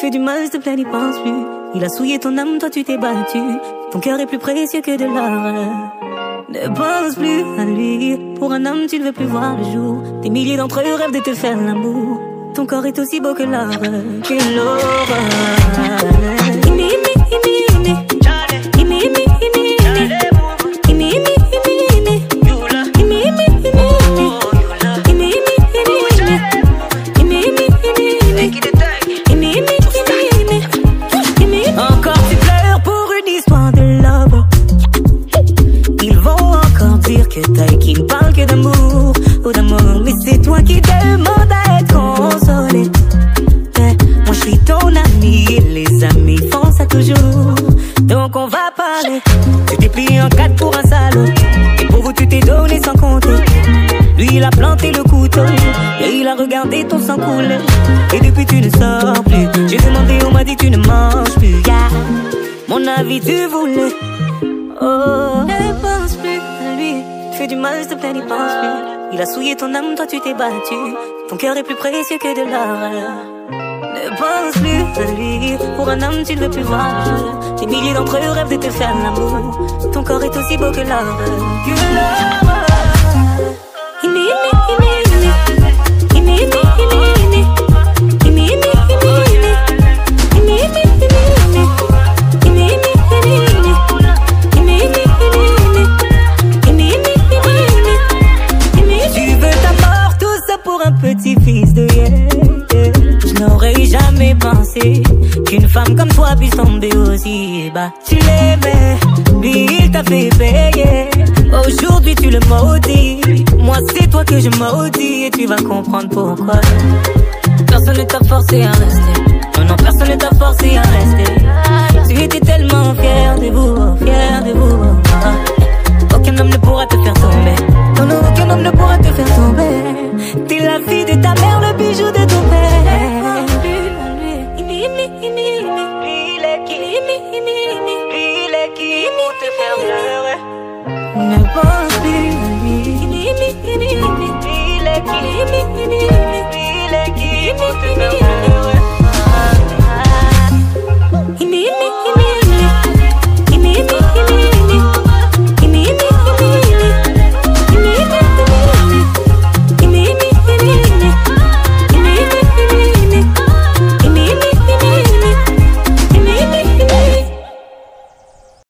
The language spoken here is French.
fait du mal, s'il te plaît, n'y pense plus. Il a souillé ton âme, toi tu t'es battu. Ton cœur est plus précieux que de l'or. Ne pense plus à lui. Pour un homme, tu ne veux plus voir le jour. Des milliers d'entre eux rêvent de te faire l'amour. Ton corps est aussi beau que l'or, que l'aurore. Encore tu pleures pour une histoire de love. Ils vont encore dire que t'as qui ne parle que d'amour, ou d'amour. Mais c'est toi qui demandes à être consolé. Moi je suis ton ami et les amis font ça toujours. Donc on va parler. Tu t'es plié en quatre pour un salaud. Et pour vous tu t'es donné sans compter. Lui il a planté le couteau et il a regardé ton sang couler. Et depuis tu ne sors plus. J'ai demandé, on m'a dit tu ne manges plus, yeah. Mon avis tu voulais. Oh, ne pense plus à lui. Fais du mal, s'il te plaît, n'y pense plus. Il a souillé ton âme, toi tu t'es battu. Ton cœur est plus précieux que de l'or. Ne pense plus à lui. Pour un homme tu ne veux plus voir le jour. Des milliers d'entre eux rêvent de te faire l'amour. Ton corps est aussi beau que l'or. Que l'or. Petit-fils de je n'aurais jamais pensé qu'une femme comme toi puisse tomber aussi bas. Tu l'aimais, lui il t'a fait payer. Aujourd'hui tu le maudis. Moi c'est toi que je maudis et tu vas comprendre pourquoi. Personne ne t'a forcé à rester. Non, non, personne ne t'a forcé à rester. Tu étais tellement fier de vous, fier de vous. Aucun homme ne pourra te faire tomber. Non, non, aucun homme ne pourra te faire tomber. T'es la fille de ta mère, le bijou de ton père. Pour te faire pleurer. Ne pense plus à lui. Il est qui pour te faire